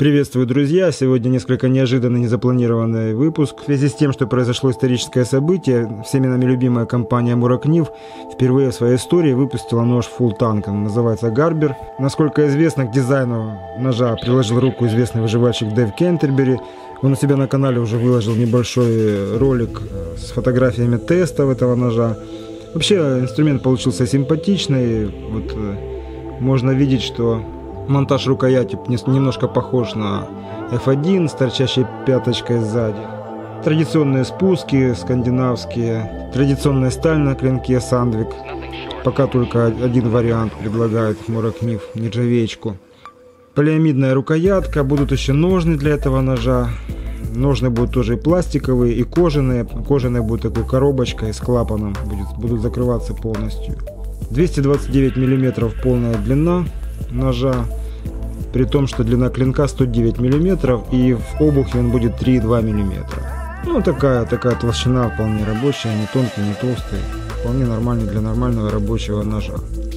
Приветствую, друзья! Сегодня несколько неожиданный, незапланированный выпуск. В связи с тем, что произошло историческое событие, всеми нами любимая компания Муракнив впервые в своей истории выпустила нож Full Tank. Он называется Гарбер. Насколько известно, к дизайну ножа приложил руку известный выживальщик Дэйв Кентербери. Он у себя на канале уже выложил небольшой ролик с фотографиями тестов этого ножа. Вообще инструмент получился симпатичный. Вот можно видеть, что монтаж рукояти немножко похож на F1 с торчащей пяточкой сзади. Традиционные спуски скандинавские, традиционная сталь на клинке Sandvik. Пока только один вариант предлагает Муракнив, нержавеечку. Полиамидная рукоятка, будут еще ножны для этого ножа. Ножны будут тоже и пластиковые, и кожаные. Кожаные будут такой коробочкой с клапаном, будут закрываться полностью. 229 мм полная длина ножа, при том, что длина клинка 109 мм и в обухе он будет 3,2 мм. Ну, такая толщина вполне рабочая, не тонкий, не толстый, вполне нормальный для нормального рабочего ножа.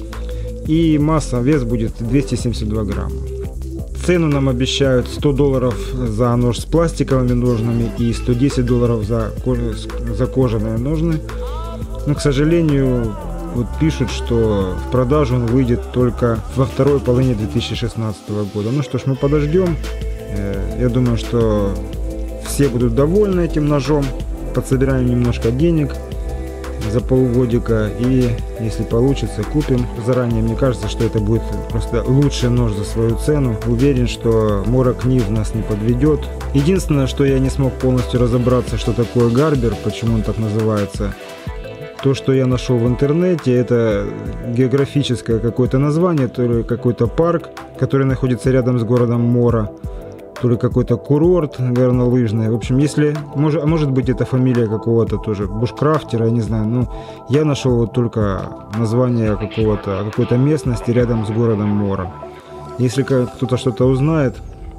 И масса, вес будет 272 грамма. Цену нам обещают $100 за нож с пластиковыми ножнами и $110 за кожаные ножны. Но, к сожалению, вот пишут, что в продажу он выйдет только во второй половине 2016 года. Ну что ж, мы подождем. Я думаю, что все будут довольны этим ножом. Подсобираем немножко денег за полгодика. И если получится, купим. Заранее мне кажется, что это будет просто лучший нож за свою цену. Уверен, что Муракнив нас не подведет. Единственное, что я не смог полностью разобраться, что такое Гарбер, почему он так называется. То, что я нашел в интернете, это географическое какое-то название, то ли какой-то парк, который находится рядом с городом Мора, то ли какой-то курорт горнолыжный. В общем, может быть, это фамилия какого-то тоже бушкрафтера, я не знаю. Но я нашел вот только название какой-то местности рядом с городом Мора. Если кто-то что-то узнает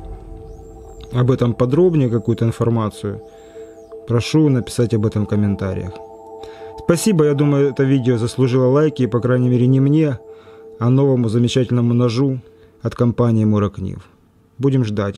об этом подробнее, какую-то информацию, прошу написать об этом в комментариях. Спасибо, я думаю, это видео заслужило лайки, по крайней мере не мне, а новому замечательному ножу от компании Муракнив. Будем ждать.